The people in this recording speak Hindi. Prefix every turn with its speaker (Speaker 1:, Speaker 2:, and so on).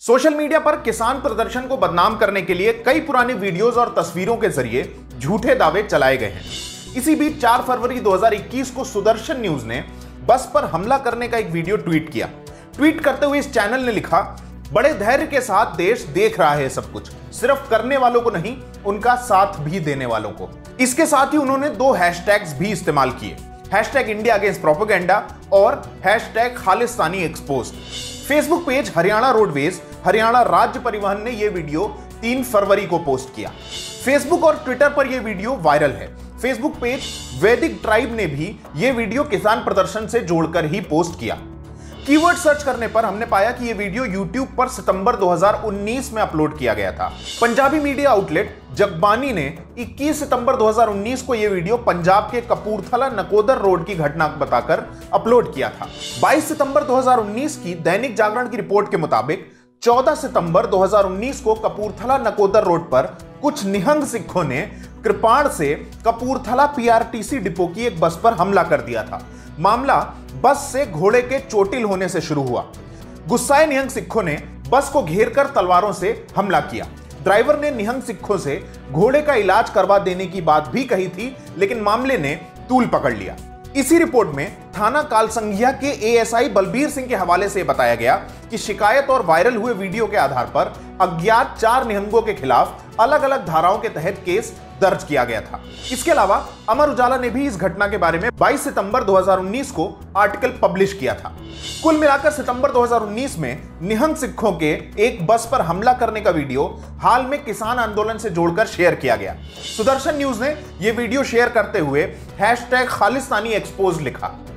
Speaker 1: सोशल मीडिया पर किसान प्रदर्शन को बदनाम करने के लिए कई पुरानी वीडियोस और तस्वीरों के जरिए झूठे दावे चलाए गए हैं। इसी बीच 4 फरवरी 2021 को सुदर्शन न्यूज ने बस पर हमला करने का एक वीडियो ट्वीट किया। ट्वीट करते हुए इस चैनल ने लिखा, बड़े धैर्य के साथ देश देख रहा है सब कुछ, सिर्फ करने वालों को नहीं, उनका साथ भी देने वालों को। इसके साथ ही उन्होंने 2 हैशटैग्स भी इस्तेमाल किए, #इंडिया अगेंस्ट प्रोपेगेंडा और #Khalistani exposed. Facebook page Haryana roadways Haryana राज्य परिवहन ने यह वीडियो 3 फरवरी को पोस्ट किया। फेसबुक और ट्विटर पर यह वीडियो वायरल है। फेसबुक पेज वैदिक ट्राइब ने भी यह वीडियो किसान प्रदर्शन से जोड़कर ही पोस्ट किया। कीवर्ड सर्च करने पर हमने पाया कि यह वीडियो YouTube पर सितंबर 2019 में अपलोड किया गया था। पंजाबी मीडिया आउटलेट जगबानी ने 21 सितंबर 2019 को यह वीडियो पंजाब के कपूरथला नकोदर रोड की घटना बताकर अपलोड किया था। 22 सितंबर 2019 की दैनिक जागरण की रिपोर्ट के मुताबिक 14 सितंबर 2019 को कपूरथला नकोदर रोड पर कुछ निहंग सिखों ने कृपाण से कपूरथला PRTC डिपो की एक बस पर हमला कर दिया था। मामला बस से घोड़े के चोटिल होने से शुरू हुआ। गुस्साए निहंग सिखों ने बस को घेरकर तलवारों से हमला किया। ड्राइवर ने निहंग सिखों से घोड़े का इलाज करवा देने की बात भी कही थी, लेकिन मामले ने तूल पकड़ लिया। इसी रिपोर्ट में थाना कालसंघिया के ASI बलबीर सिंह के हवाले से बताया गया कि शिकायत और वायरल हुए वीडियो के आधार पर अज्ञात 4 निहंगों के खिलाफ अलग अलग धाराओं के तहत केस दर्ज किया गया था। इसके अलावा अमर उजाला ने भी इस घटना के बारे में 22 सितंबर 2019 को आर्टिकल पब्लिश किया था। कुल मिलाकर सितंबर 2019 में निहंग सिखों के एक बस पर हमला करने का वीडियो हाल में किसान आंदोलन से जोड़कर शेयर किया गया। सुदर्शन न्यूज ने यह वीडियो शेयर करते हुए #खालिस्तानी एक्सपोज्ड लिखा।